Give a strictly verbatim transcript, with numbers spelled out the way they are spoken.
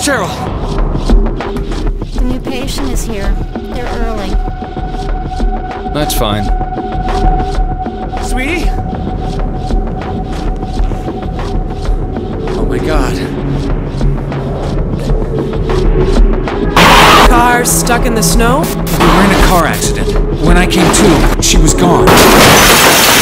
Cheryl! The new patient is here. They're early. That's fine. Sweetie? Oh my god. Car stuck in the snow? We were in a car accident. When I came to, she was gone.